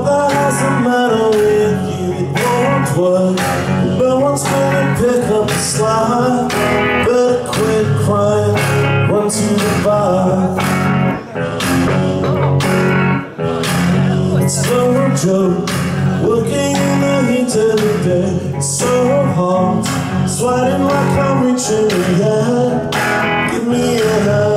What the hell's the matter with you? It won't work. No one's gonna pick up the slack. Better quit crying, run to the bar. It's no joke, working in the heat every day. It's so hard, sweating like I'm reaching the end. Give me a hand.